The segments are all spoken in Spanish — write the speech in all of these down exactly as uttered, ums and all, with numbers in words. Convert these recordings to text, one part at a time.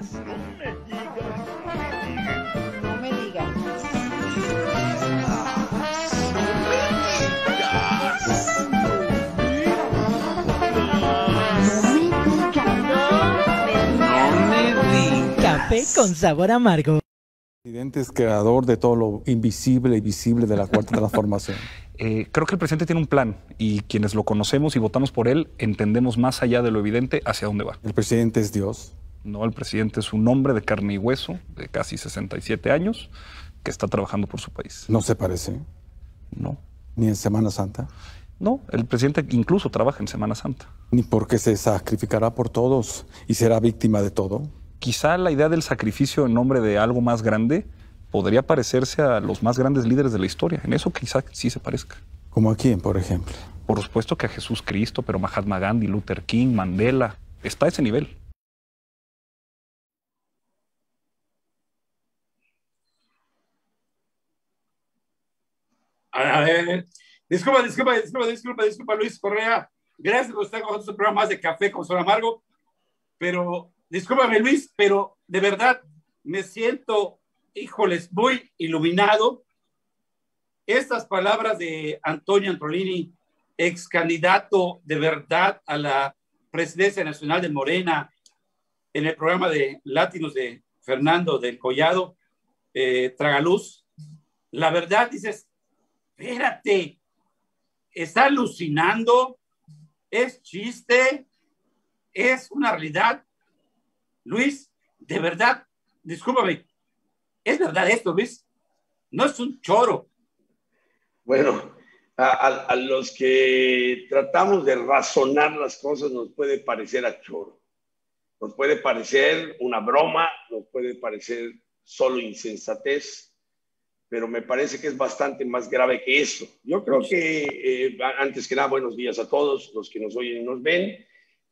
No me digas, no me digas. No me digas. Café con sabor amargo. El presidente es creador de todo lo invisible y visible de la Cuarta Transformación. Eh, creo que el presidente tiene un plan y quienes lo conocemos y votamos por él entendemos más allá de lo evidente hacia dónde va. El presidente es Dios. No, el presidente es un hombre de carne y hueso de casi sesenta y siete años que está trabajando por su país. ¿No se parece? No. ¿Ni en Semana Santa? No, el presidente incluso trabaja en Semana Santa. ¿Ni porque se sacrificará por todos y será víctima de todo? Quizá la idea del sacrificio en nombre de algo más grande podría parecerse a los más grandes líderes de la historia. En eso quizá sí se parezca. ¿Como a quién, por ejemplo? Por supuesto que a Jesús Cristo, pero Mahatma Gandhi, Luther King, Mandela, está a ese nivel. A ver, disculpa, disculpa, disculpa, disculpa, disculpa, Luis Correa. Gracias por estar con nosotros en programa más de Café con Sabor Amargo. Pero, discúlpame, Luis, pero de verdad me siento, híjoles, muy iluminado. Estas palabras de Antonio Antrolini, ex candidato de verdad a la presidencia nacional de Morena, en el programa de Latinos de Fernando del Collado, eh, Tragaluz. La verdad, dices, espérate, está alucinando, es chiste, es una realidad. Luis, de verdad, discúlpame, ¿es verdad esto, Luis? No es un choro. Bueno, a, a, a los que tratamos de razonar las cosas nos puede parecer a choro. Nos puede parecer una broma, nos puede parecer solo insensatez, pero me parece que es bastante más grave que eso. Yo creo que, eh, antes que nada, buenos días a todos los que nos oyen y nos ven.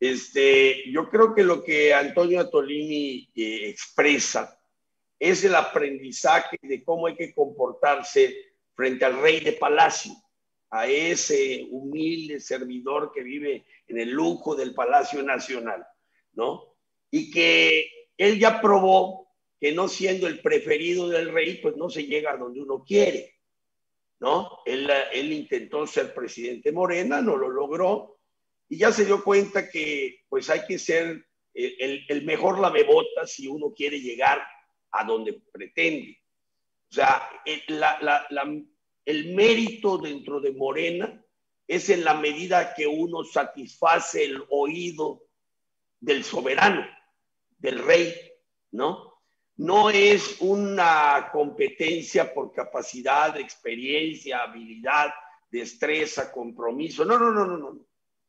Este, yo creo que lo que Antonio Antrolini eh, expresa es el aprendizaje de cómo hay que comportarse frente al rey de palacio, a ese humilde servidor que vive en el lujo del Palacio Nacional, ¿no? Y que él ya probó que no siendo el preferido del rey, pues no se llega a donde uno quiere, ¿no? Él, él intentó ser presidente Morena, no lo logró, y ya se dio cuenta que pues hay que ser el, el, el mejor lamebotas si uno quiere llegar a donde pretende. O sea, el, la, la, la, el mérito dentro de Morena es en la medida que uno satisface el oído del soberano, del rey, ¿no? No es una competencia por capacidad, experiencia, habilidad, destreza, compromiso. No, no, no, no, no.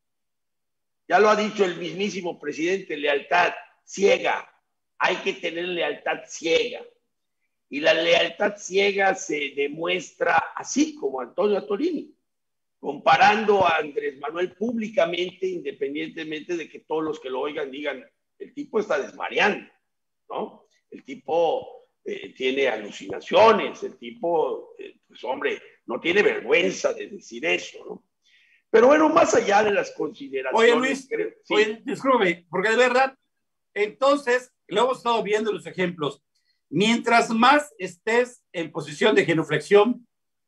Ya lo ha dicho el mismísimo presidente, lealtad ciega. Hay que tener lealtad ciega. Y la lealtad ciega se demuestra así como Antonio Antrolini, comparando a Andrés Manuel públicamente, independientemente de que todos los que lo oigan digan, el tipo está desvariando, ¿no? El tipo eh, tiene alucinaciones, el tipo, eh, pues hombre, no tiene vergüenza de decir eso, ¿no? Pero bueno, más allá de las consideraciones... Oye, Luis, creo, sí. oye, discúlpame, porque de verdad, entonces, lo hemos estado viendo los ejemplos. Mientras más estés en posición de genuflexión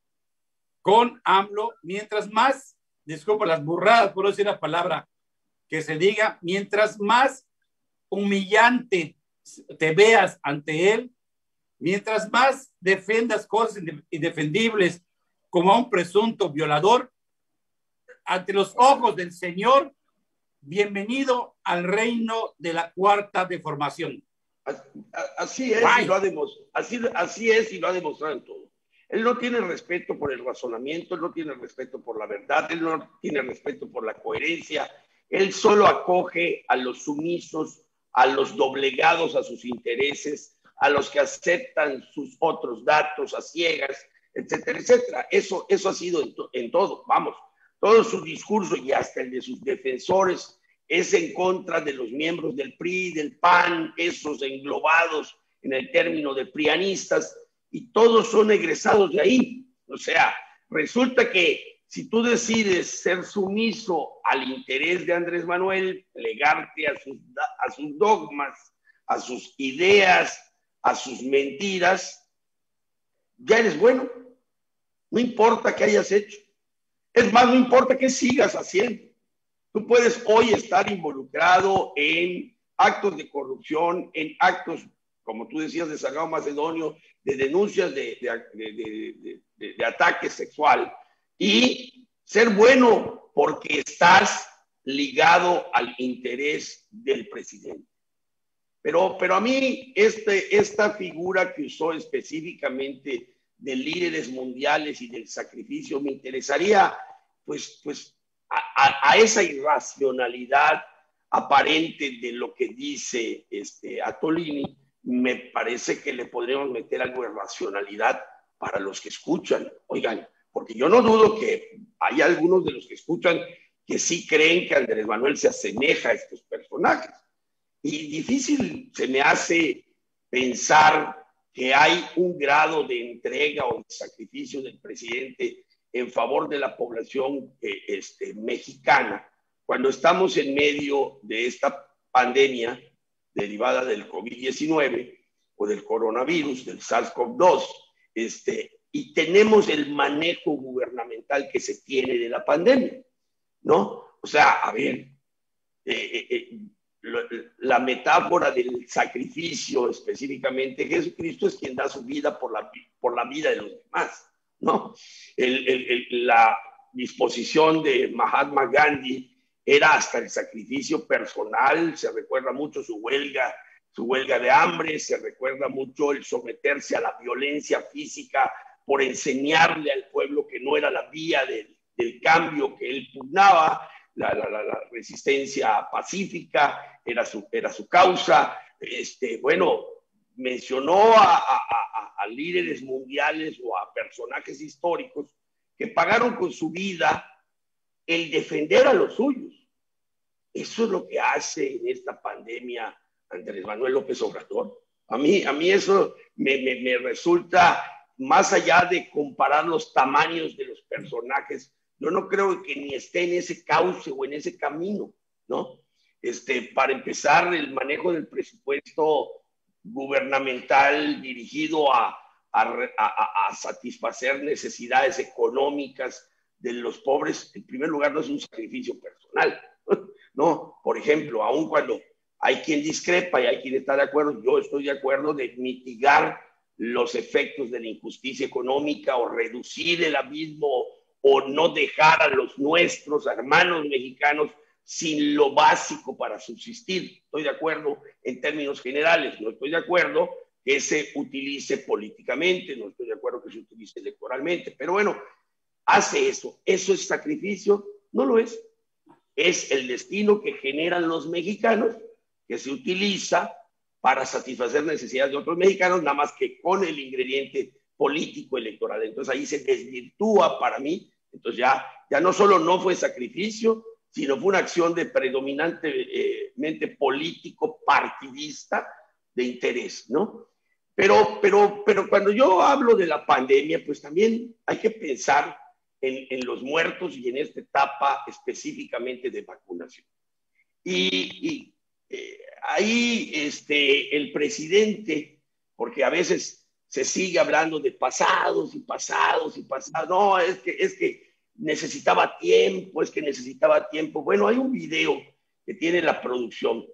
con AMLO, mientras más, disculpa las burradas, por no decir la palabra que se diga, mientras más humillante te veas ante él, mientras más defendas cosas indefendibles como a un presunto violador, ante los ojos del Señor, bienvenido al reino de la cuarta deformación. Así es, y lo ha demostrado, así, así es y lo ha demostrado en todo. Él no tiene respeto por el razonamiento, él no tiene respeto por la verdad, él no tiene respeto por la coherencia, él solo acoge a los sumisos, a los doblegados a sus intereses, a los que aceptan sus otros datos a ciegas, etcétera, etcétera. Eso, eso ha sido en, to en todo, vamos, todo su discurso y hasta el de sus defensores es en contra de los miembros del P R I, del P A N, esos englobados en el término de prianistas, y todos son egresados de ahí. O sea, resulta que si tú decides ser sumiso al interés de Andrés Manuel, plegarte a sus, a sus dogmas, a sus ideas, a sus mentiras, ya eres bueno. No importa qué hayas hecho. Es más, no importa qué sigas haciendo. Tú puedes hoy estar involucrado en actos de corrupción, en actos, como tú decías, de Salgado Macedonio, de denuncias de, de, de, de, de, de ataque sexual, y ser bueno porque estás ligado al interés del presidente. Pero, pero a mí este, esta figura que usó específicamente de líderes mundiales y del sacrificio me interesaría pues, pues a, a, a esa irracionalidad aparente de lo que dice este, Attolini. Me parece que le podríamos meter algo de racionalidad para los que escuchan. Oigan, porque yo no dudo que hay algunos de los que escuchan que sí creen que Andrés Manuel se asemeja a estos personajes. Y difícil se me hace pensar que hay un grado de entrega o de sacrificio del presidente en favor de la población eh, este, mexicana, cuando estamos en medio de esta pandemia derivada del COVID diecinueve o del coronavirus, del SARS-CoV dos, este, y tenemos el manejo gubernamental que se tiene de la pandemia, ¿no? O sea, a ver, eh, eh, la metáfora del sacrificio, específicamente, Jesucristo es quien da su vida por la, por la vida de los demás, ¿no? El, el, el, la disposición de Mahatma Gandhi era hasta el sacrificio personal. Se recuerda mucho su huelga, su huelga de hambre, se recuerda mucho el someterse a la violencia física por enseñarle al pueblo que no era la vía del, del cambio que él pugnaba. La, la, la, la resistencia pacífica era su, era su causa. Este, bueno, mencionó a, a, a, a líderes mundiales o a personajes históricos que pagaron con su vida el defender a los suyos. Eso es lo que hace en esta pandemia Andrés Manuel López Obrador. A mí, a mí eso me, me, me resulta, más allá de comparar los tamaños de los personajes, yo no creo que ni esté en ese cauce o en ese camino, ¿no? Este, para empezar, el manejo del presupuesto gubernamental dirigido a, a, a, a satisfacer necesidades económicas de los pobres, en primer lugar, no es un sacrificio personal, ¿no? Por ejemplo, aun cuando hay quien discrepa y hay quien está de acuerdo, yo estoy de acuerdo de mitigar los efectos de la injusticia económica o reducir el abismo o no dejar a los nuestros hermanos mexicanos sin lo básico para subsistir. Estoy de acuerdo en términos generales, no estoy de acuerdo que se utilice políticamente, no estoy de acuerdo que se utilice electoralmente, pero bueno, hace eso. ¿Eso es sacrificio? No lo es. Es el destino que generan los mexicanos, que se utiliza para satisfacer necesidades de otros mexicanos, nada más que con el ingrediente político electoral. Entonces ahí se desvirtúa para mí. Entonces ya, ya no solo no fue sacrificio, sino fue una acción de predominantemente político, partidista, de interés, ¿no? Pero, pero, pero cuando yo hablo de la pandemia, pues también hay que pensar en, en los muertos y en esta etapa específicamente de vacunación. Y, y eh, ahí este, el presidente, porque a veces se sigue hablando de pasados y pasados y pasados, no, es que, es que necesitaba tiempo, es que necesitaba tiempo. Bueno, hay un video que tiene la producción.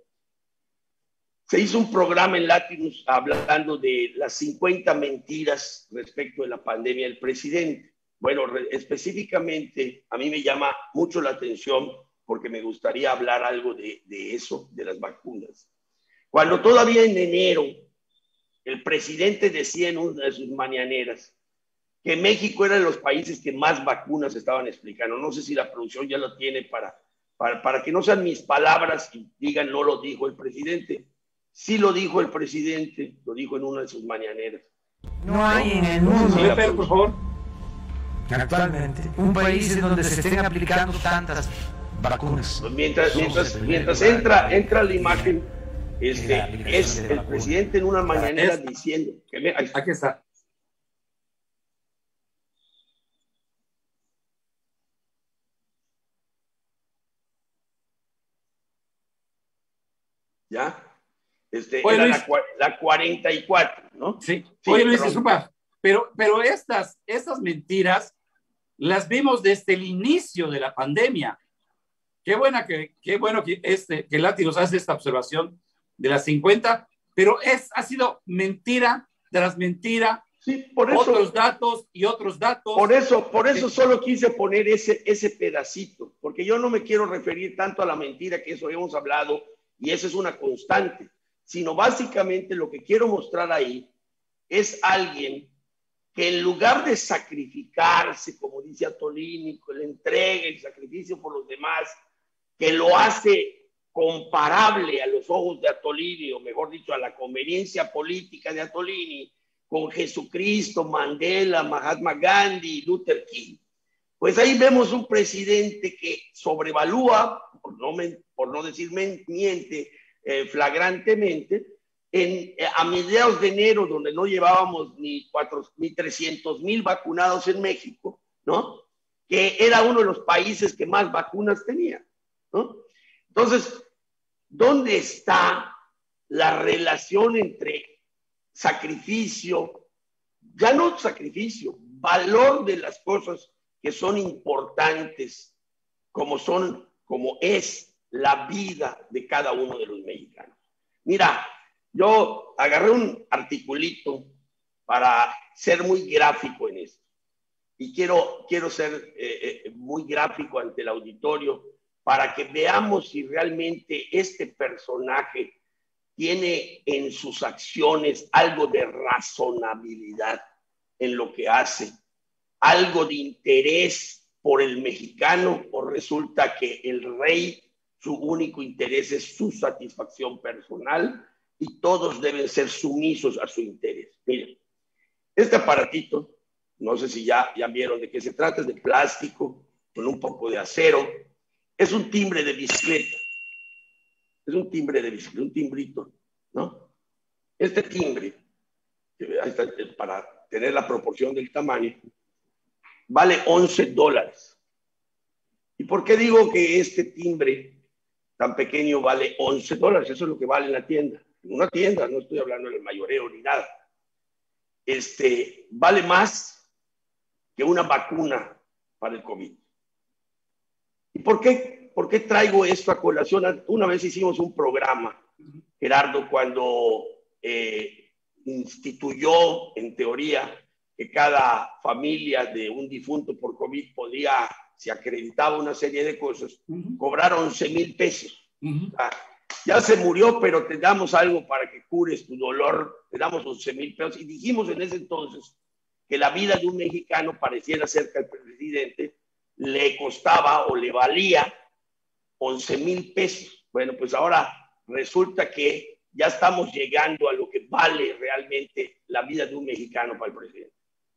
Se hizo un programa en Latinus hablando de las cincuenta mentiras respecto de la pandemia del presidente. Bueno, específicamente a mí me llama mucho la atención porque me gustaría hablar algo de, de eso, de las vacunas. Cuando todavía en enero el presidente decía en una de sus mañaneras que México era de los países que más vacunas estaban explicando. No sé si la producción ya lo tiene para, para, para que no sean mis palabras y digan no lo dijo el presidente. Sí lo dijo el presidente, lo dijo en una de sus mañaneras. No hay en el mundo, Sí, pero, por favor, actualmente, un país en donde se estén aplicando tantas vacunas. Pues mientras, mientras, mientras entra, entra la imagen, este, es el presidente en una mañanera Es- diciendo que me- ahí- aquí está. ¿ya? Este, Oye, era Luis. la, cua- la cuarenta y cuatro, ¿no? Sí. Sí, Oye, Luis, pero- disculpa, pero, pero estas, estas mentiras las vimos desde el inicio de la pandemia. Qué buena que, qué bueno que, este, que Lati nos hace esta observación de las cincuenta, pero es, ha sido mentira tras mentira, Sí, por eso, otros datos y otros datos. por eso, por eso solo quise poner ese, ese pedacito, porque yo no me quiero referir tanto a la mentira, que eso hemos hablado, y esa es una constante, sino básicamente lo que quiero mostrar ahí es alguien que en lugar de sacrificarse, como dice Atolini, con la entrega, el sacrificio por los demás, que lo hace comparable a los ojos de Atolini, o mejor dicho, a la conveniencia política de Atolini, con Jesucristo, Mandela, Mahatma Gandhi, Luther King. Pues ahí vemos un presidente que sobrevalúa, por no, por no decir miente, eh, flagrantemente, en, a mediados de enero, donde no llevábamos ni, cuatro, ni trescientos mil vacunados en México, ¿no? Que era uno de los países que más vacunas tenía, ¿no? Entonces, ¿dónde está la relación entre sacrificio, ya no sacrificio, valor de las cosas que son importantes, como son, como es la vida de cada uno de los mexicanos? Mira, yo agarré un articulito para ser muy gráfico en esto. Y quiero, quiero ser eh, eh, muy gráfico ante el auditorio para que veamos si realmente este personaje tiene en sus acciones algo de razonabilidad en lo que hace, algo de interés por el mexicano, o resulta que el rey, su único interés es su satisfacción personal y todos deben ser sumisos a su interés. Miren, este aparatito, no sé si ya, ya vieron de qué se trata, es de plástico con un poco de acero, es un timbre de bicicleta. Es un timbre de bicicleta, un timbrito, ¿no? Este timbre, para tener la proporción del tamaño, vale once dólares. ¿Y por qué digo que este timbre tan pequeño vale once dólares? Eso es lo que vale en la tienda. En una tienda, no estoy hablando del mayoreo ni nada. Este, vale más que una vacuna para el COVID. ¿Y por qué? ¿Por qué traigo esto a colación? Una vez hicimos un programa, Gerardo, cuando eh, instituyó, en teoría, que cada familia de un difunto por COVID podía, si acreditaba una serie de cosas, uh-huh. cobrar once mil pesos. Uh-huh. Ah, ya se murió, pero te damos algo para que cures tu dolor, te damos once mil pesos. Y dijimos en ese entonces que la vida de un mexicano, pareciera ser que al presidente le costaba o le valía once mil pesos. Bueno, pues ahora resulta que ya estamos llegando a lo que vale realmente la vida de un mexicano para el presidente.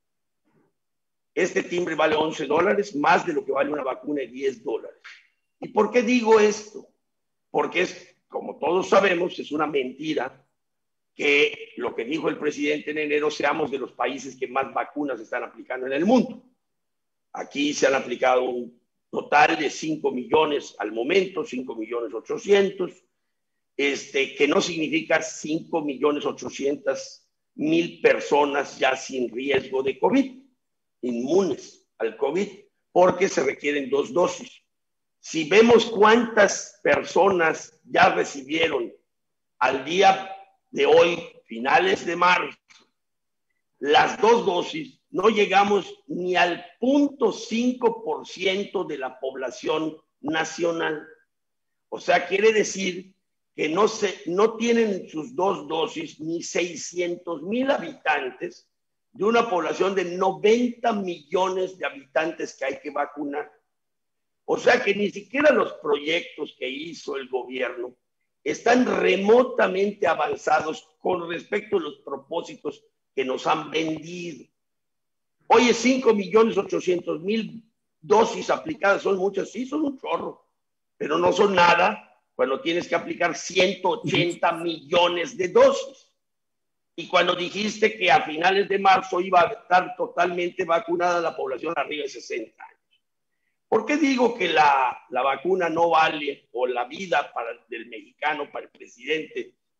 Este timbre vale once dólares, más de lo que vale una vacuna de diez dólares. ¿Y por qué digo esto? Porque es, como todos sabemos, es una mentira que lo que dijo el presidente en enero, seamos de los países que más vacunas están aplicando en el mundo. Aquí se han aplicado un total de cinco millones al momento, cinco millones ochocientos, este, que no significa cinco millones ochocientos mil personas ya sin riesgo de COVID, inmunes al COVID, porque se requieren dos dosis. Si vemos cuántas personas ya recibieron al día de hoy, finales de marzo, las dos dosis, no llegamos ni al cero punto cinco por ciento de la población nacional. O sea, quiere decir que no, se, no tienen sus dos dosis ni seiscientos mil habitantes de una población de noventa millones de habitantes que hay que vacunar. O sea que ni siquiera los proyectos que hizo el gobierno están remotamente avanzados con respecto a los propósitos que nos han vendido. Oye, cinco millones ochocientos mil dosis aplicadas son muchas, sí, son un chorro, pero no son nada cuando tienes que aplicar ciento ochenta millones de dosis. Y cuando dijiste que a finales de marzo iba a estar totalmente vacunada la población arriba de sesenta años. ¿Por qué digo que la, la vacuna no vale, o la vida para, del mexicano, para el presidente,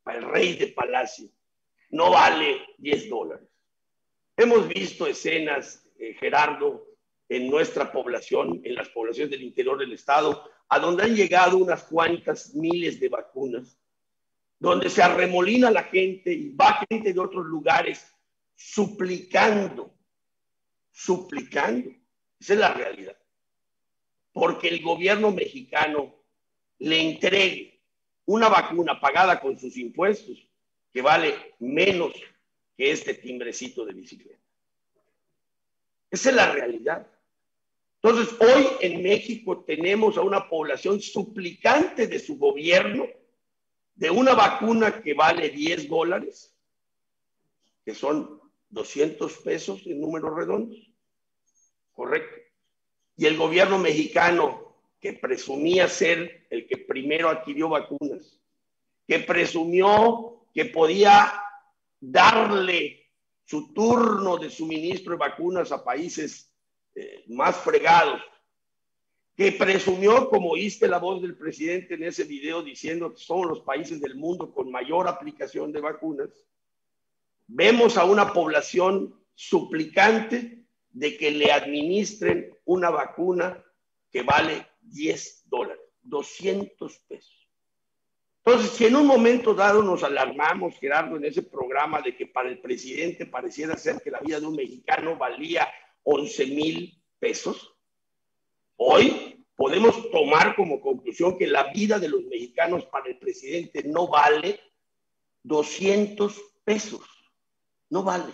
para el rey de palacio, no vale diez dólares. Hemos visto escenas, eh, Gerardo, en nuestra población, en las poblaciones del interior del estado, a donde han llegado unas cuantas miles de vacunas, donde se arremolina la gente y va gente de otros lugares suplicando, suplicando. Esa es la realidad. Porque el gobierno mexicano le entregue una vacuna pagada con sus impuestos que vale menos que este timbrecito de bicicleta. Esa es la realidad. Entonces, hoy en México tenemos a una población suplicante de su gobierno de una vacuna que vale diez dólares, que son doscientos pesos en números redondos. Correcto. Y el gobierno mexicano, que presumía ser el que primero adquirió vacunas, que presumió que podía darle su turno de suministro de vacunas a países eh, más fregados, que presumió, como oíste la voz del presidente en ese video, diciendo que somos los países del mundo con mayor aplicación de vacunas, vemos a una población suplicante de que le administren una vacuna que vale diez dólares, doscientos pesos. Entonces, si en un momento dado nos alarmamos, Gerardo, en ese programa de que para el presidente pareciera ser que la vida de un mexicano valía once mil pesos, hoy podemos tomar como conclusión que la vida de los mexicanos para el presidente no vale doscientos pesos. No vale.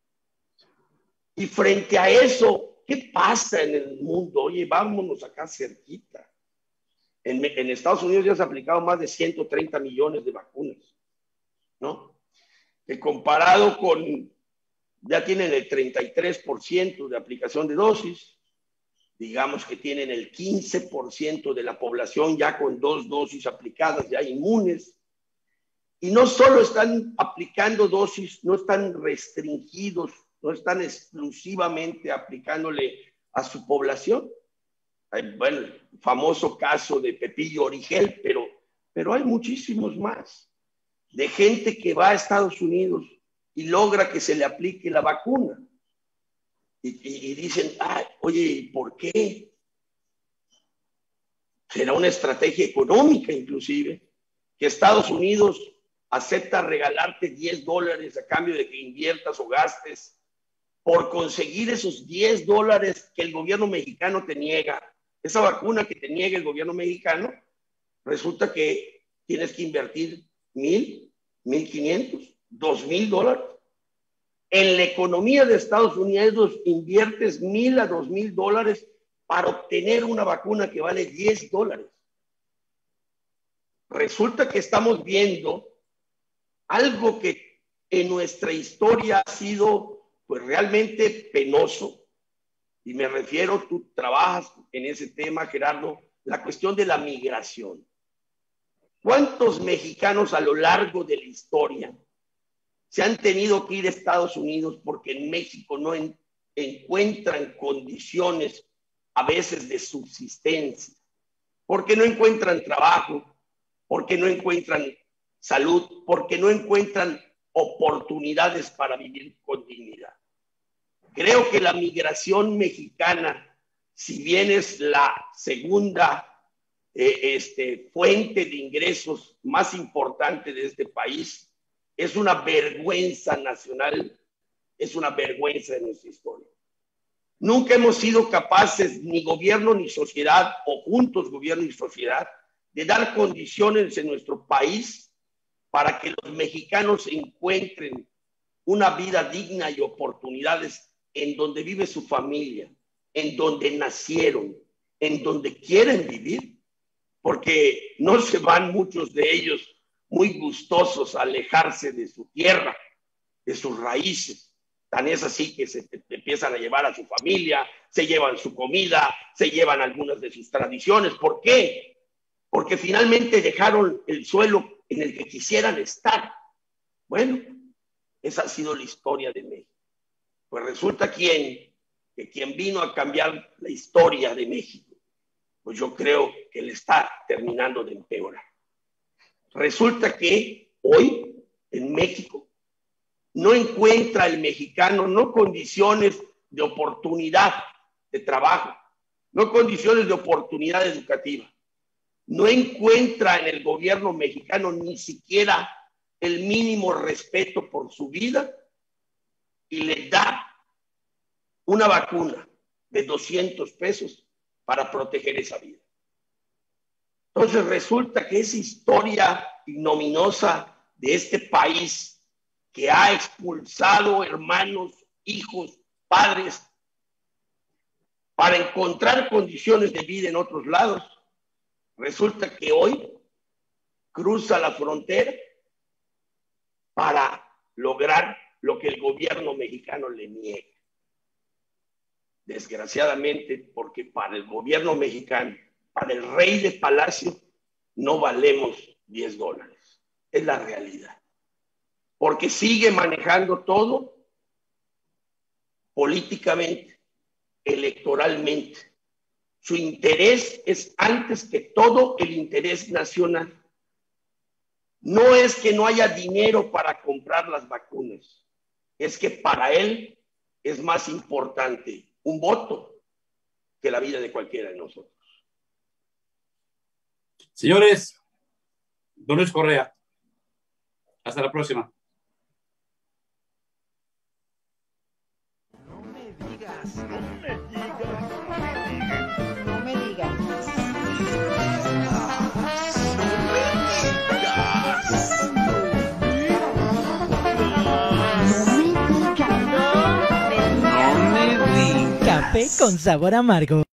Y frente a eso, ¿qué pasa en el mundo? Oye, vámonos acá cerquita. En, en Estados Unidos ya se han aplicado más de ciento treinta millones de vacunas, ¿no? Que comparado con, ya tienen el treinta y tres por ciento de aplicación de dosis, digamos que tienen el quince por ciento de la población ya con dos dosis aplicadas, ya inmunes. Y no solo están aplicando dosis, no están restringidos, no están exclusivamente aplicándole a su población. Hay, bueno, el famoso caso de Pepillo Origel, pero, pero hay muchísimos más, de gente que va a Estados Unidos y logra que se le aplique la vacuna. Y, y, y dicen, ah, oye, ¿por qué? Será una estrategia económica inclusive, que Estados Unidos acepta regalarte diez dólares a cambio de que inviertas o gastes por conseguir esos diez dólares que el gobierno mexicano te niega. Esa vacuna que te niega el gobierno mexicano, resulta que tienes que invertir mil, mil quinientos, dos mil dólares. En la economía de Estados Unidos inviertes mil a dos mil dólares para obtener una vacuna que vale diez dólares. Resulta que estamos viendo algo que en nuestra historia ha sido pues realmente penoso, y me refiero, tú trabajas en ese tema, Gerardo, la cuestión de la migración. ¿Cuántos mexicanos a lo largo de la historia se han tenido que ir a Estados Unidos porque en México no en, encuentran condiciones a veces de subsistencia, porque no encuentran trabajo, porque no encuentran salud, porque no encuentran oportunidades para vivir con dignidad? Creo que la migración mexicana, si bien es la segunda eh, este, fuente de ingresos más importante de este país, es una vergüenza nacional, es una vergüenza de nuestra historia. Nunca hemos sido capaces, ni gobierno ni sociedad, o juntos gobierno y sociedad, de dar condiciones en nuestro país para que los mexicanos encuentren una vida digna y oportunidades en donde vive su familia, en donde nacieron, en donde quieren vivir, porque no se van muchos de ellos muy gustosos a alejarse de su tierra, de sus raíces. Tan es así que se empiezan a llevar a su familia, se llevan su comida, se llevan algunas de sus tradiciones. ¿Por qué? Porque finalmente dejaron el suelo en el que quisieran estar. Bueno, esa ha sido la historia de México. Pues resulta quien, que quien vino a cambiar la historia de México, pues yo creo que le está terminando de empeorar. Resulta que hoy en México no encuentra el mexicano no condiciones de oportunidad de trabajo, no condiciones de oportunidad educativa. No encuentra en el gobierno mexicano ni siquiera el mínimo respeto por su vida y le da una vacuna de doscientos pesos para proteger esa vida. Entonces resulta que esa historia ignominiosa de este país que ha expulsado hermanos, hijos, padres, para encontrar condiciones de vida en otros lados, resulta que hoy cruza la frontera para lograr lo que el gobierno mexicano le niega. Desgraciadamente, porque para el gobierno mexicano, para el rey de palacio, no valemos diez dólares. Es la realidad. Porque sigue manejando todo políticamente, electoralmente. Su interés es antes que todo el interés nacional. No es que no haya dinero para comprar las vacunas, es que para él es más importante un voto que la vida de cualquiera de nosotros. Señores, don Luis Correa, hasta la próxima. No me digas, no me digas, no me digas. Café con sabor amargo.